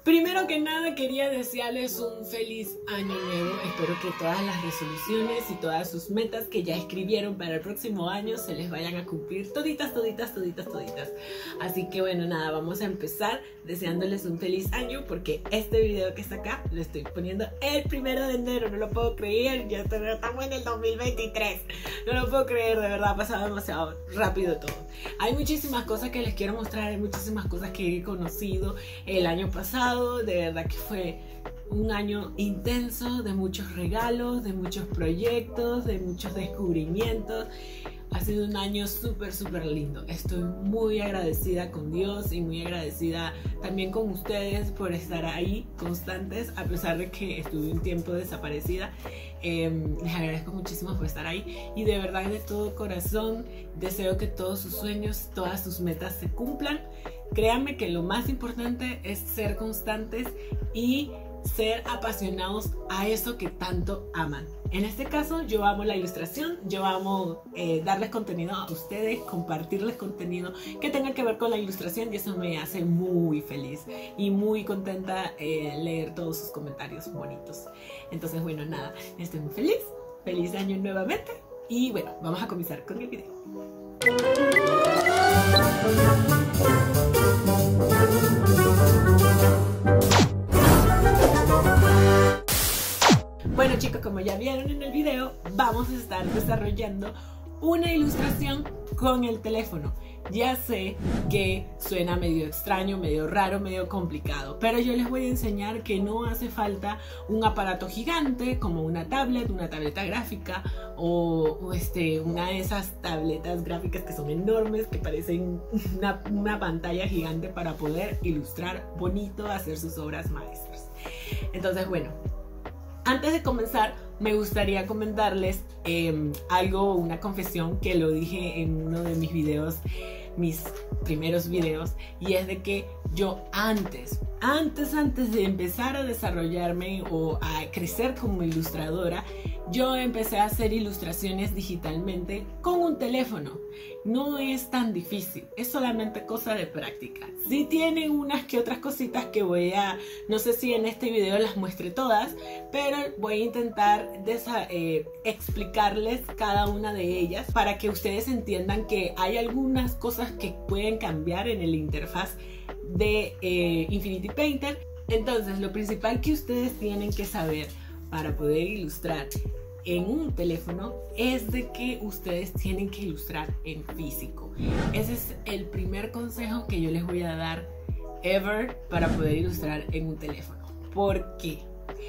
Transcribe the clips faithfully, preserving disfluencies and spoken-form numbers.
Primero que nada quería desearles un feliz año nuevo. Espero que todas las resoluciones y todas sus metas que ya escribieron para el próximo año se les vayan a cumplir toditas, toditas, toditas, toditas. Así que bueno, nada, vamos a empezar deseándoles un feliz año, porque este video que está acá lo estoy poniendo el primero de enero. No lo puedo creer, ya estamos en el dos mil veintitrés. No lo puedo creer, de verdad, ha pasado demasiado rápido todo. Hay muchísimas cosas que les quiero mostrar, hay muchísimas cosas que he conocido el año pasado. De verdad que fue un año intenso, de muchos regalos, de muchos proyectos, de muchos descubrimientos. Ha sido un año súper, súper lindo. Estoy muy agradecida con Dios y muy agradecida también con ustedes por estar ahí constantes, a pesar de que estuve un tiempo desaparecida. Eh, les agradezco muchísimo por estar ahí y de verdad, de todo corazón, deseo que todos sus sueños, todas sus metas se cumplan. Créanme que lo más importante es ser constantes y ser apasionados a eso que tanto aman. En este caso, yo amo la ilustración, yo amo eh, darles contenido a ustedes, compartirles contenido que tenga que ver con la ilustración, y eso me hace muy feliz y muy contenta eh, leer todos sus comentarios bonitos. Entonces, bueno, nada, estoy muy feliz, feliz año nuevamente, y bueno, vamos a comenzar con el video. Bueno chicos, como ya vieron en el video, vamos a estar desarrollando una ilustración con el teléfono. Ya sé que suena medio extraño, medio raro, medio complicado, pero yo les voy a enseñar que no hace falta un aparato gigante como una tablet, una tableta gráfica o, o este, una de esas tabletas gráficas que son enormes, que parecen una, una pantalla gigante, para poder ilustrar bonito, hacer sus obras maestras. Entonces, bueno, antes de comenzar, me gustaría comentarles eh, algo, una confesión que lo dije en uno de mis videos, mis primeros videos, y es de que yo antes, antes, antes de empezar a desarrollarme o a crecer como ilustradora, yo empecé a hacer ilustraciones digitalmente con un teléfono. No es tan difícil, es solamente cosa de práctica. Sí tienen unas que otras cositas que voy a, no sé si en este video las muestre todas, pero voy a intentar desa, eh, explicarles cada una de ellas para que ustedes entiendan que hay algunas cosas que pueden cambiar en el interfaz de eh, Infinity Painter. Entonces, lo principal que ustedes tienen que saber para poder ilustrar en un teléfono es de que ustedes tienen que ilustrar en físico. Ese es el primer consejo que yo les voy a dar ever para poder ilustrar en un teléfono. ¿Por qué?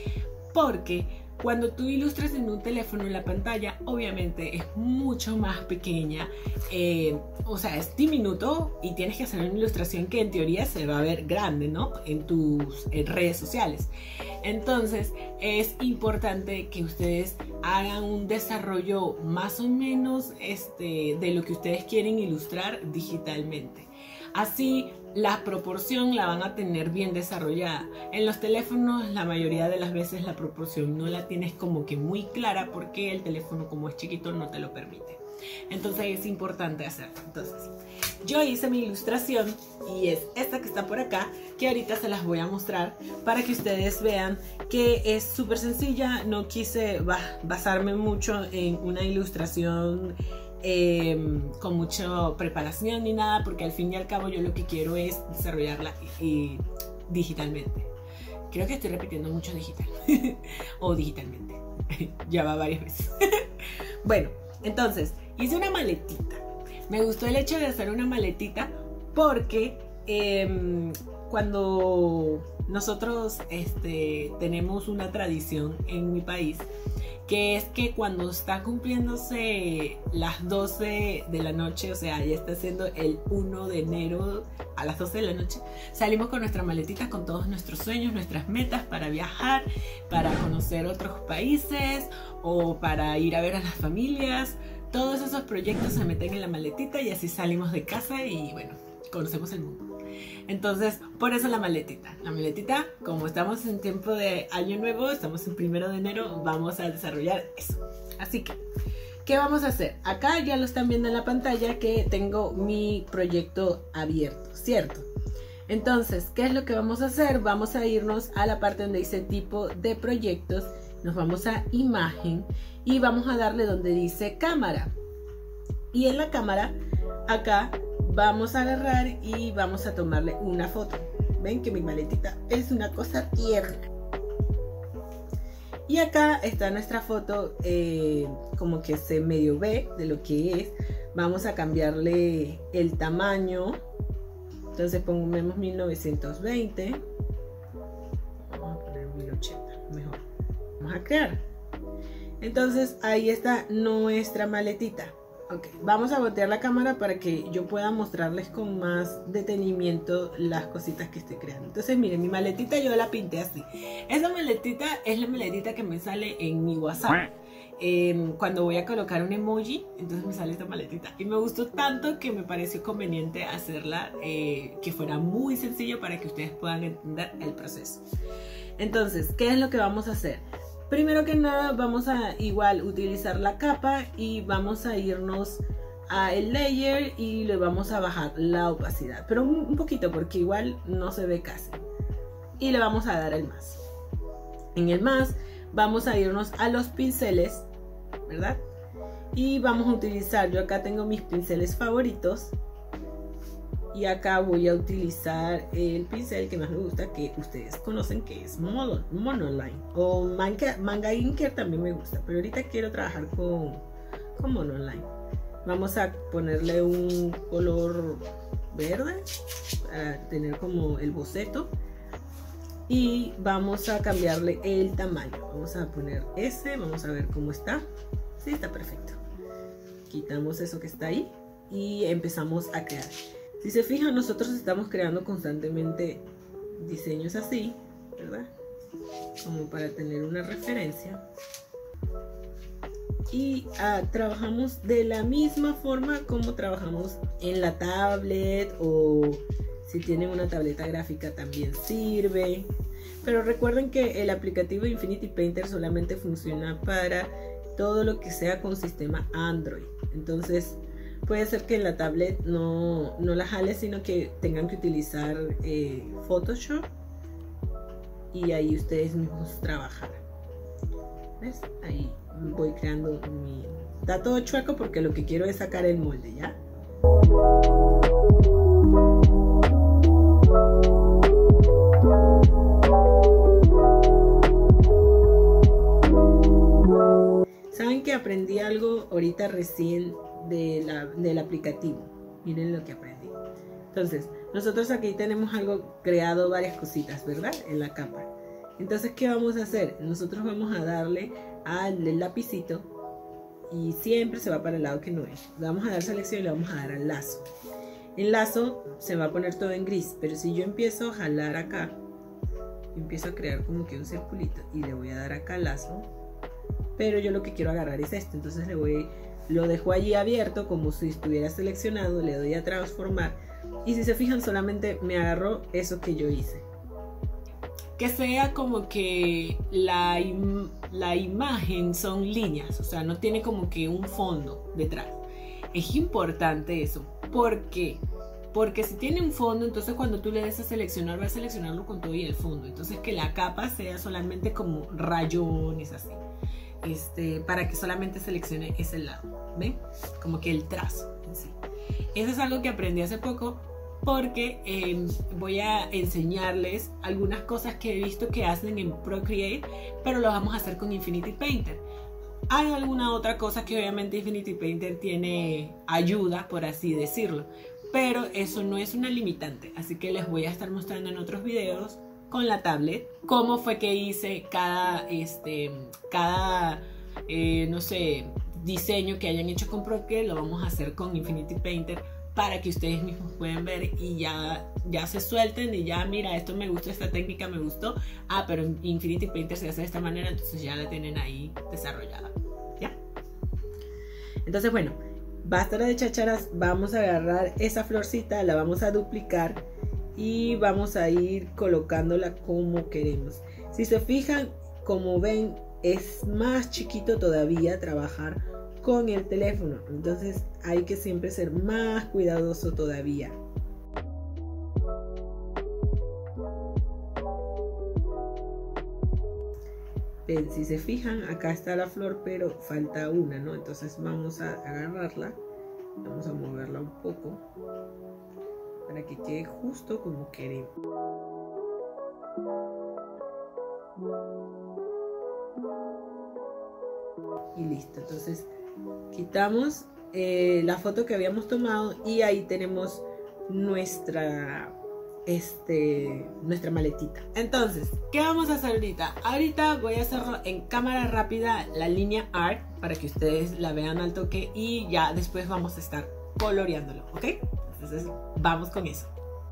Porque cuando tú ilustras en un teléfono, la pantalla obviamente es mucho más pequeña, eh, o sea, es diminuto, y tienes que hacer una ilustración que en teoría se va a ver grande, ¿no? En tus en redes sociales. Entonces es importante que ustedes hagan un desarrollo más o menos este, de lo que ustedes quieren ilustrar digitalmente. Así la proporción la van a tener bien desarrollada. En los teléfonos la mayoría de las veces la proporción no la tienes como que muy clara, porque el teléfono, como es chiquito, no te lo permite. Entonces es importante hacerlo. Entonces yo hice mi ilustración y es esta que está por acá, que ahorita se las voy a mostrar para que ustedes vean que es súper sencilla. No quise basarme mucho en una ilustración Eh, con mucha preparación ni nada, porque al fin y al cabo yo lo que quiero es desarrollarla y, y digitalmente. Creo que estoy repitiendo mucho digital o digitalmente. Ya va varias veces. Bueno, entonces hice una maletita. Me gustó el hecho de hacer una maletita porque eh, cuando nosotros este, tenemos una tradición en mi país, que es que cuando está cumpliéndose las doce de la noche, o sea, ya está siendo el uno de enero a las doce de la noche, salimos con nuestra maletita con todos nuestros sueños, nuestras metas para viajar, para conocer otros países o para ir a ver a las familias. Todos esos proyectos se meten en la maletita y así salimos de casa y bueno, conocemos el mundo. Entonces, por eso la maletita. La maletita, como estamos en tiempo de año nuevo, estamos en primero de enero, vamos a desarrollar eso. Así que, ¿qué vamos a hacer? Acá ya lo están viendo en la pantalla que tengo mi proyecto abierto, ¿cierto? Entonces, ¿qué es lo que vamos a hacer? Vamos a irnos a la parte donde dice tipo de proyectos, nos vamos a imagen y vamos a darle donde dice cámara. Y en la cámara, acá vamos a agarrar y vamos a tomarle una foto. Ven que mi maletita es una cosa tierna. Y acá está nuestra foto, eh, como que se medio ve de lo que es. Vamos a cambiarle el tamaño. Entonces pongamos mil novecientos veinte. Vamos a poner mil ochenta, mejor. Vamos a crear. Entonces ahí está nuestra maletita. Ok, vamos a voltear la cámara para que yo pueda mostrarles con más detenimiento las cositas que estoy creando. Entonces miren, mi maletita yo la pinté así. Esa maletita es la maletita que me sale en mi WhatsApp. Eh, cuando voy a colocar un emoji, entonces me sale esta maletita. Y me gustó tanto que me pareció conveniente hacerla, eh, que fuera muy sencillo para que ustedes puedan entender el proceso. Entonces, ¿qué es lo que vamos a hacer? Primero que nada vamos a igual utilizar la capa y vamos a irnos a el layer y le vamos a bajar la opacidad, pero un, un poquito porque igual no se ve casi. Y le vamos a dar el más. En el más vamos a irnos a los pinceles, ¿verdad? Y vamos a utilizar, yo acá tengo mis pinceles favoritos. Y acá voy a utilizar el pincel que más me gusta, que ustedes conocen, que es Mono, Monoline. O Manga, Manga Inker también me gusta, pero ahorita quiero trabajar con, con Monoline. Vamos a ponerle un color verde para tener como el boceto. Y vamos a cambiarle el tamaño. Vamos a poner ese, vamos a ver cómo está. Sí, está perfecto. Quitamos eso que está ahí y empezamos a crear. Si se fijan, nosotros estamos creando constantemente diseños así, ¿verdad? Como para tener una referencia. Y ah, trabajamos de la misma forma como trabajamos en la tablet, o si tienen una tableta gráfica también sirve. Pero recuerden que el aplicativo Infinity Painter solamente funciona para todo lo que sea con sistema Android. Entonces puede ser que en la tablet no, no la jale, sino que tengan que utilizar eh, Photoshop y ahí ustedes mismos trabajan. ¿Ves? Ahí voy creando mi... Está todo chueco porque lo que quiero es sacar el molde, ¿ya? ¿Saben que aprendí algo ahorita recién de la, del aplicativo? Miren lo que aprendí. Entonces, nosotros aquí tenemos algo creado, varias cositas, ¿verdad? En la capa. Entonces, ¿qué vamos a hacer? Nosotros vamos a darle al lapicito y siempre se va para el lado que no es. Le vamos a dar selección y le vamos a dar al lazo. El lazo se va a poner todo en gris, pero si yo empiezo a jalar acá, yo empiezo a crear como que un circulito y le voy a dar acá al lazo, pero yo lo que quiero agarrar es esto. Entonces le voy, lo dejo allí abierto como si estuviera seleccionado, le doy a transformar y si se fijan solamente me agarró eso que yo hice. Que sea como que la, im la imagen son líneas, o sea, no tiene como que un fondo detrás. Es importante eso. ¿Por qué? Porque si tiene un fondo, entonces cuando tú le des a seleccionar, va a seleccionarlo con todo y el fondo. Entonces que la capa sea solamente como rayones así. Este, para que solamente seleccione ese lado. ¿Ven? Como que el trazo en sí. Eso es algo que aprendí hace poco, porque eh, voy a enseñarles algunas cosas que he visto que hacen en Procreate, pero lo vamos a hacer con Infinity Painter. Hay alguna otra cosa que obviamente Infinity Painter tiene ayuda, por así decirlo, pero eso no es una limitante, así que les voy a estar mostrando en otros videos con la tablet cómo fue que hice cada, este, cada eh, no sé, diseño que hayan hecho con Procreate. Lo vamos a hacer con Infinity Painter para que ustedes mismos puedan ver y ya, ya se suelten y ya, mira, esto me gustó, esta técnica me gustó, ah, pero en Infinity Painter se hace de esta manera, entonces ya la tienen ahí desarrollada, ¿ya? Entonces, bueno, basta de chacharas, vamos a agarrar esa florcita, la vamos a duplicar y vamos a ir colocándola como queremos. Si se fijan, como ven, es más chiquito todavía trabajar con el teléfono, entonces hay que siempre ser más cuidadoso todavía. Ven, si se fijan, acá está la flor, pero falta una, ¿no? Entonces vamos a agarrarla, vamos a moverla un poco para que quede justo como queremos. Y listo, entonces quitamos eh, la foto que habíamos tomado y ahí tenemos nuestra, este, nuestra maletita. Entonces, ¿qué vamos a hacer ahorita? Ahorita voy a hacerlo en cámara rápida, la línea art, para que ustedes la vean al toque y ya después vamos a estar coloreándolo, ¿ok? Entonces, vamos con eso.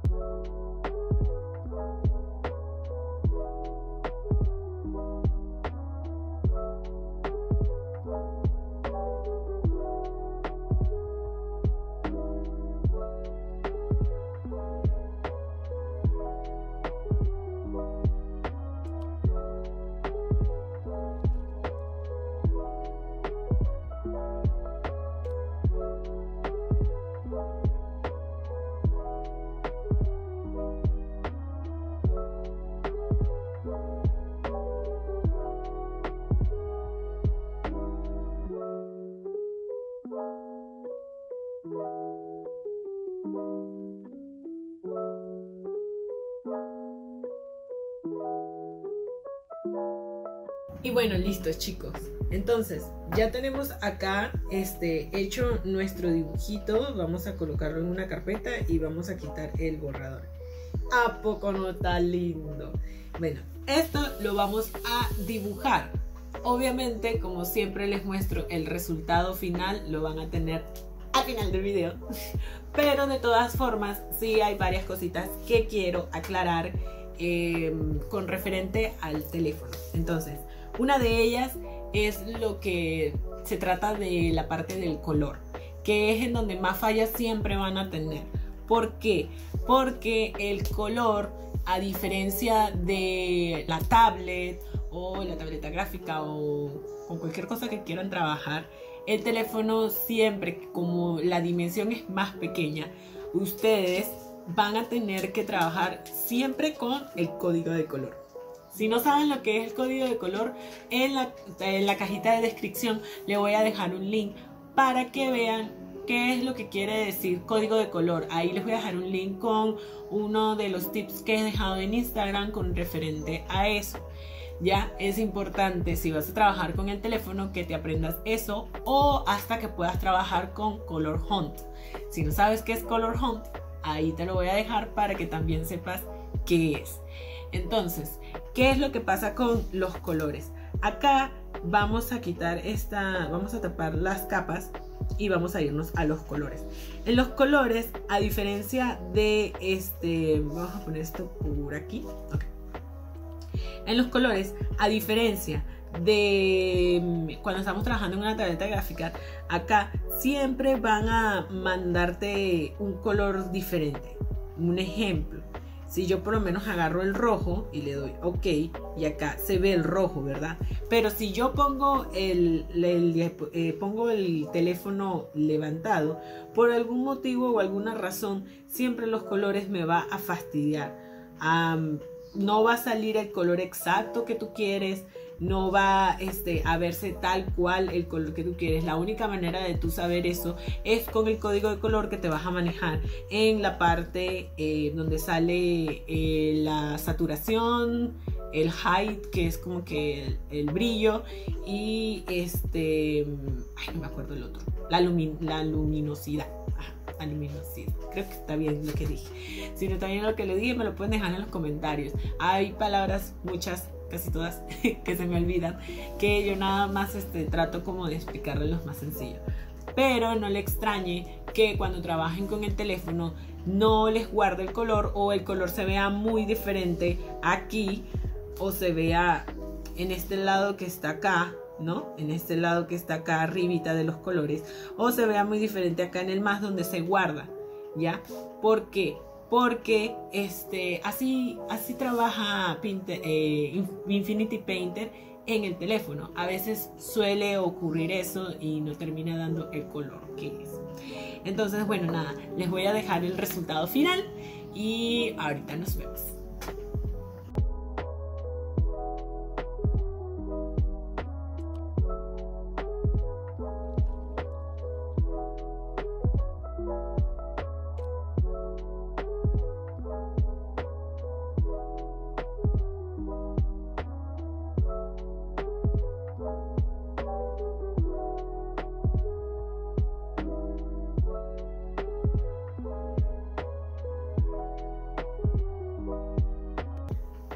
Y bueno, listo, chicos. Entonces, ya tenemos acá este, hecho nuestro dibujito. Vamos a colocarlo en una carpeta y vamos a quitar el borrador. ¿A poco no está lindo? Bueno, esto lo vamos a dibujar. Obviamente, como siempre les muestro, el resultado final lo van a tener al final del video. Pero de todas formas, sí hay varias cositas que quiero aclarar eh, con referente al teléfono. Entonces, una de ellas es lo que se trata de la parte del color, que es en donde más fallas siempre van a tener. ¿Por qué? Porque el color, a diferencia de la tablet o la tableta gráfica o con cualquier cosa que quieran trabajar, el teléfono siempre, como la dimensión es más pequeña, ustedes van a tener que trabajar siempre con el código de color. Si no saben lo que es el código de color, en la, en la cajita de descripción le voy a dejar un link para que vean qué es lo que quiere decir código de color. Ahí les voy a dejar un link con uno de los tips que he dejado en Instagram con referente a eso. Ya es importante, si vas a trabajar con el teléfono, que te aprendas eso o hasta que puedas trabajar con Color Hunt. Si no sabes qué es Color Hunt, ahí te lo voy a dejar para que también sepas qué es. Entonces, ¿qué es lo que pasa con los colores? Acá vamos a quitar esta, vamos a tapar las capas y vamos a irnos a los colores. En los colores, a diferencia de este, vamos a poner esto por aquí. Okay. En los colores, a diferencia de cuando estamos trabajando en una tableta gráfica, acá siempre van a mandarte un color diferente. Un ejemplo. Si yo por lo menos agarro el rojo y le doy OK, y acá se ve el rojo, ¿verdad? Pero si yo pongo el, el, eh, pongo el teléfono levantado, por algún motivo o alguna razón, siempre los colores me va a fastidiar. Um, no va a salir el color exacto que tú quieres, no va este, a verse tal cual el color que tú quieres. La única manera de tú saber eso es con el código de color que te vas a manejar en la parte eh, donde sale eh, la saturación, el height, que es como que el, el brillo, y este, ay, no me acuerdo el otro, la, lumi la luminosidad. Ajá, la luminosidad. Creo que está bien lo que dije. Si no está bien lo que le dije, me lo pueden dejar en los comentarios. Hay palabras, muchas, casi todas, que se me olvidan, que yo nada más este, trato como de explicarles lo más sencillo. Pero no le extrañe que cuando trabajen con el teléfono no les guarde el color o el color se vea muy diferente aquí o se vea en este lado que está acá, ¿no? En este lado que está acá arribita de los colores, o se vea muy diferente acá en el más donde se guarda, ¿ya? ¿Por qué? Porque este, así, así trabaja Painter, eh, Infinity Painter en el teléfono. A veces suele ocurrir eso y no termina dando el color que es. Entonces, bueno, nada, les voy a dejar el resultado final y ahorita nos vemos.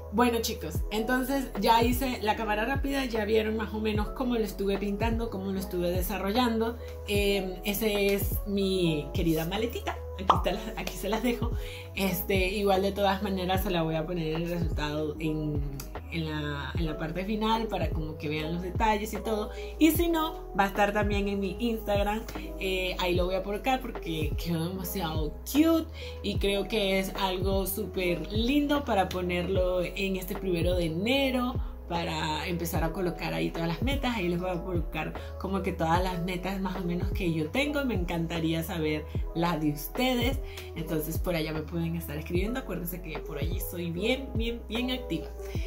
Bueno chicos, entonces ya hice la cámara rápida, ya vieron más o menos cómo lo estuve pintando, cómo lo estuve desarrollando. Eh, ese es mi querida maletita, aquí, está la, aquí se las dejo. Este, igual de todas maneras se la voy a poner el resultado en, en, la, en la parte final para como que vean los detalles y todo. Y si no, va a estar también en mi Instagram, eh, ahí lo voy a colocar porque quedó demasiado cute y creo que es algo súper lindo para ponerlo en este primero de enero, para empezar a colocar ahí todas las metas. Ahí les voy a colocar como que todas las metas más o menos que yo tengo. Me encantaría saber las de ustedes, entonces por allá me pueden estar escribiendo. Acuérdense que por allí soy bien, bien, bien activa.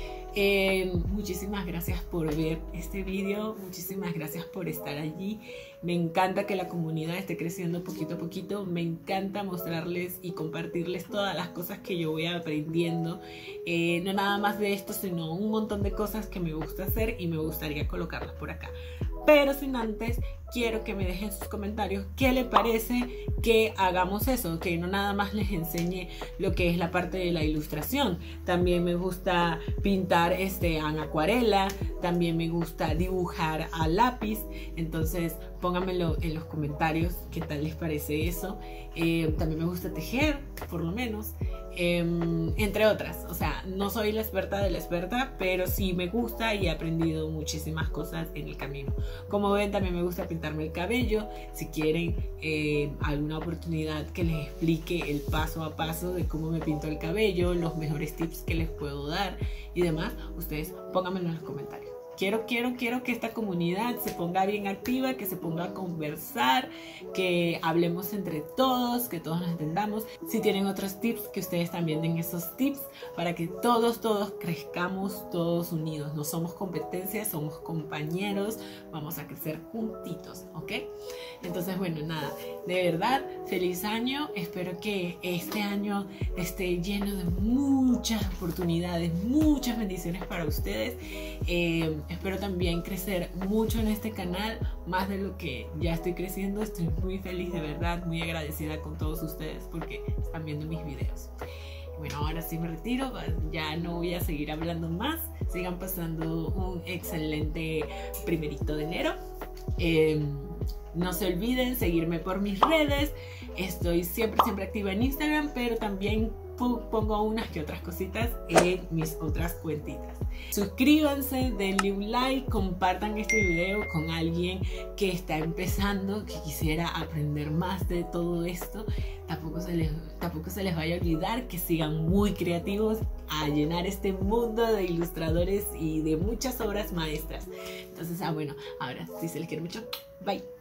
Eh, muchísimas gracias por ver este video, muchísimas gracias por estar allí. Me encanta que la comunidad esté creciendo poquito a poquito, me encanta mostrarles y compartirles todas las cosas que yo voy aprendiendo, eh, no nada más de esto, sino un montón de cosas que me gusta hacer y me gustaría colocarlas por acá. Pero sin antes, quiero que me dejen sus comentarios qué les parece que hagamos eso, que no nada más les enseñe lo que es la parte de la ilustración. También me gusta pintar este, en acuarela, también me gusta dibujar a lápiz. Entonces pónganmelo en los comentarios qué tal les parece eso. Eh, también me gusta tejer, por lo menos. Eh, entre otras, o sea, no soy la experta de la experta, pero sí me gusta y he aprendido muchísimas cosas en el camino. Como ven, también me gusta pintarme el cabello. Si quieren eh, alguna oportunidad que les explique el paso a paso de cómo me pinto el cabello, los mejores tips que les puedo dar y demás, ustedes pónganmelo en los comentarios. Quiero, quiero, quiero que esta comunidad se ponga bien activa, que se ponga a conversar, que hablemos entre todos, que todos nos entendamos. Si tienen otros tips, que ustedes también den esos tips para que todos, todos crezcamos todos unidos. No somos competencias, somos compañeros, vamos a crecer juntitos, ¿ok? Entonces, bueno, nada, de verdad, feliz año. Espero que este año esté lleno de muchas oportunidades, muchas bendiciones para ustedes. Eh, Espero también crecer mucho en este canal, más de lo que ya estoy creciendo. Estoy muy feliz, de verdad, muy agradecida con todos ustedes porque están viendo mis videos. Bueno, ahora sí me retiro, ya no voy a seguir hablando más. Sigan pasando un excelente primerito de enero. Eh, no se olviden seguirme por mis redes. Estoy siempre, siempre activa en Instagram, pero también pongo unas que otras cositas en mis otras cuentitas. Suscríbanse, denle un like, compartan este video con alguien que está empezando, que quisiera aprender más de todo esto. Tampoco se les, tampoco se les vaya a olvidar que sigan muy creativos a llenar este mundo de ilustradores y de muchas obras maestras. Entonces, ah, bueno, ahora sí se les quiere mucho. Bye.